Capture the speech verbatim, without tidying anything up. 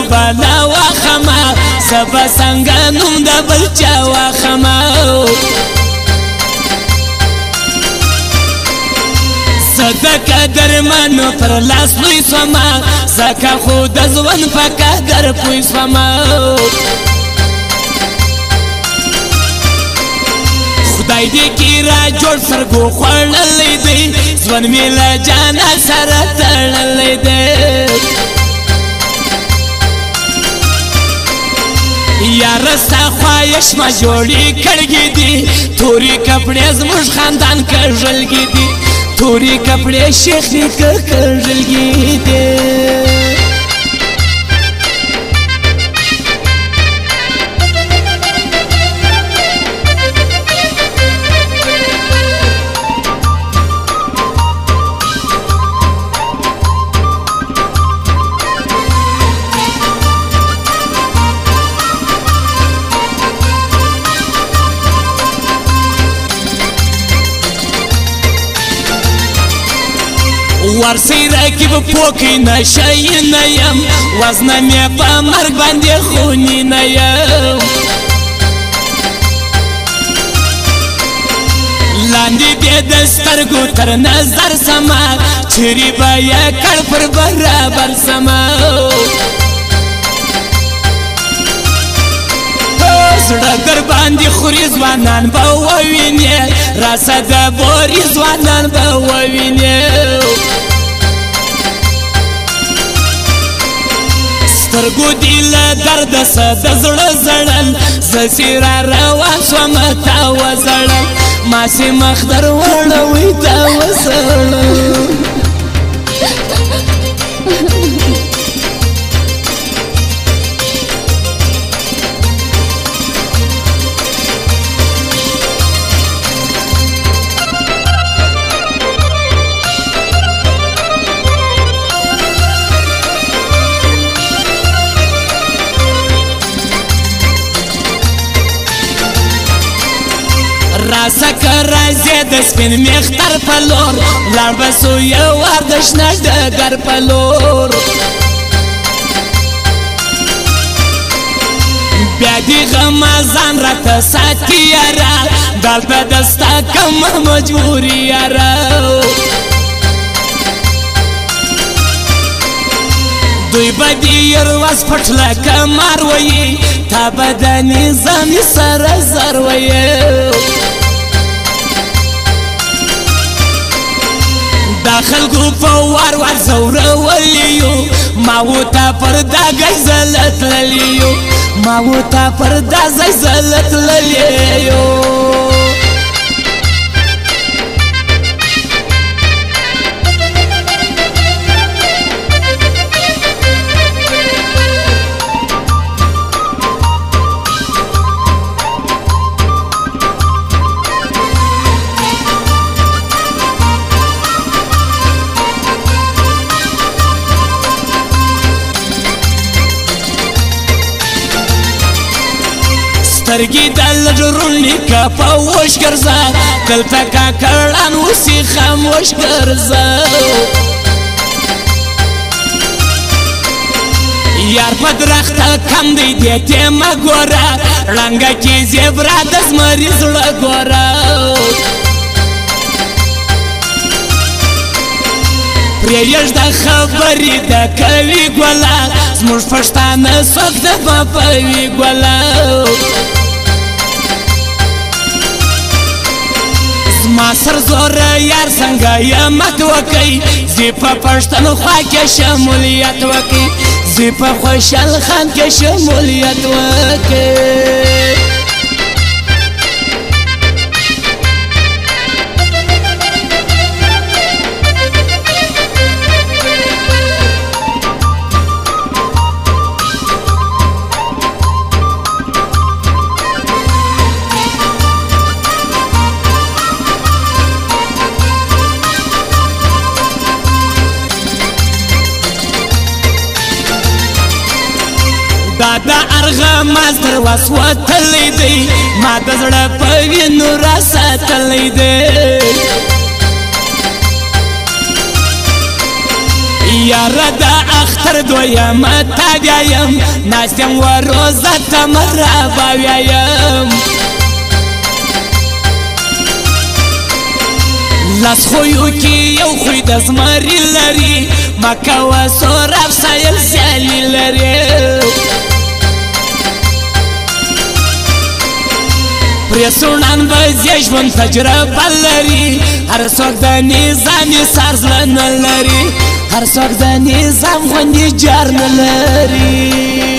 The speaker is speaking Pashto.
بلا واخما زبا څنګه نوم د بل چا واخما صدقه درمانو پر لاس لوی سوما زکه خو د ځوان په قدر پوی سوما خدای دې کی را جوړ سرګو خوړلې دی ځوان مې له جانا سره تړلې دی یار ستا خواهش ما جوړې کړګې دي تورې کپړې زموږ خاندان کژلګې دي تورې کپړې شیخ نیکه کژلګې دي ورسی رکیب پوکی نشی نیم وزنه می پا مرگ بندی خونی نیم لاندی دی دسترگو تر نظر سما چری بایا کڑ پر برابر سما زړه در باندې خوري ځوانان به ووینې راسه د بوري ځوانان به ووینې سترګو دې له درده څه د زړه زړل زه چې را روان شوم تا وزړل ما چې مخ در وړوي تا وزړل راسه که رازی د سپین مختر په لور لاړ به سو یو وار د شنه ډګر په لور بیا دې غمازان راته ساتي یاره دلته د ستا کومه مجبوري یاره دوی به دې یروز پټ لکه مار ویي تا به د نظامي سره زر ویي دا خلقو په وار وار زورولي یو ما ورته پر دا ځای زه تللی یو ما ورته پر دا ځای زه تللی یو سترګې د لجرون لیکه په وش ګرځه دلته کاکړان اوسي خاموش ګرځه یار په درخته کم دی دې ته مه ګوره ړنګه کې زیبرا د زمري زړه ګوره پرېږده خبرې د کوي ګوله زموږ پښتانه څوک د پاپوي ګوله ما سر زور یار څنګه یمت وکي زی په پښتونخوا کې شمولیت وکي زی په خوشحال خان کې شمولیت وکي دا ارغه مازدر وسوتلی دی ما د زړه په وینو را ساتلی دی یاره د اختر دویمه تابعه یم ناست یم و روزه ته مرحبا ویایم لاس خویو کې یو خوی د زمري لري مه کوه سور افسایل سیالي لري پرې سوڼان به زه ژوند تجربه لري هر څوک د نظامي سر زړه نه لري هر څوک د نظام غوندې جار نه لري